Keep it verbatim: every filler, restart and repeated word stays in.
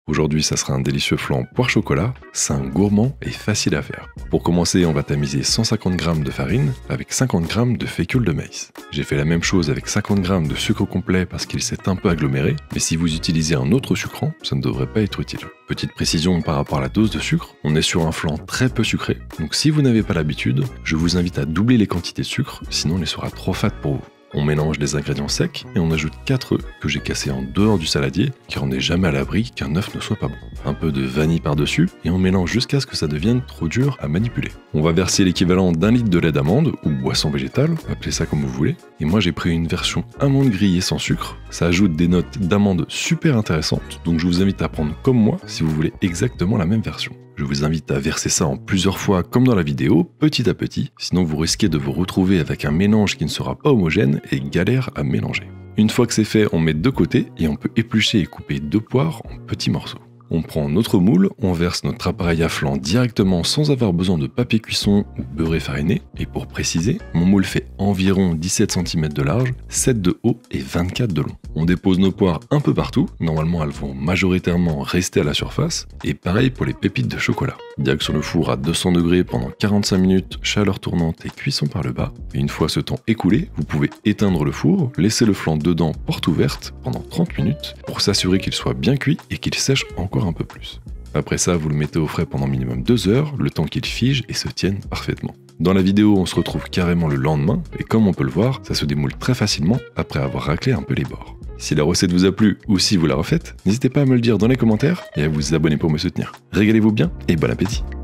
Aujourd'hui, ça sera un délicieux flan poire chocolat, sain, gourmand et facile à faire. Pour commencer, on va tamiser cent cinquante grammes de farine avec cinquante grammes de fécule de maïs. J'ai fait la même chose avec cinquante grammes de sucre complet parce qu'il s'est un peu aggloméré, mais si vous utilisez un autre sucrant, ça ne devrait pas être utile. Petite précision par rapport à la dose de sucre, on est sur un flan très peu sucré, donc si vous n'avez pas l'habitude, je vous invite à doubler les quantités de sucre, sinon il sera trop fade pour vous. On mélange les ingrédients secs et on ajoute quatre œufs que j'ai cassés en dehors du saladier car on n'est jamais à l'abri qu'un œuf ne soit pas bon. Un peu de vanille par-dessus et on mélange jusqu'à ce que ça devienne trop dur à manipuler. On va verser l'équivalent d'un litre de lait d'amande ou boisson végétale, appelez ça comme vous voulez. Et moi j'ai pris une version amande grillée sans sucre. Ça ajoute des notes d'amande super intéressantes, donc je vous invite à prendre comme moi si vous voulez exactement la même version. Je vous invite à verser ça en plusieurs fois comme dans la vidéo, petit à petit, sinon vous risquez de vous retrouver avec un mélange qui ne sera pas homogène et galère à mélanger. Une fois que c'est fait, on met de côté et on peut éplucher et couper deux poires en petits morceaux. On prend notre moule, on verse notre appareil à flan directement sans avoir besoin de papier cuisson ou beurre fariné. Et pour préciser, mon moule fait environ dix-sept centimètres de large, sept de haut et vingt-quatre de long. On dépose nos poires un peu partout, normalement elles vont majoritairement rester à la surface, et pareil pour les pépites de chocolat. Direction le four à deux cents degrés pendant quarante-cinq minutes, chaleur tournante et cuisson par le bas. Et une fois ce temps écoulé, vous pouvez éteindre le four, laisser le flan dedans porte ouverte pendant trente minutes pour s'assurer qu'il soit bien cuit et qu'il sèche encore un peu plus. Après ça, vous le mettez au frais pendant minimum deux heures, le temps qu'il fige et se tienne parfaitement. Dans la vidéo, on se retrouve carrément le lendemain, et comme on peut le voir, ça se démoule très facilement après avoir raclé un peu les bords. Si la recette vous a plu ou si vous la refaites, n'hésitez pas à me le dire dans les commentaires et à vous abonner pour me soutenir. Régalez-vous bien et bon appétit!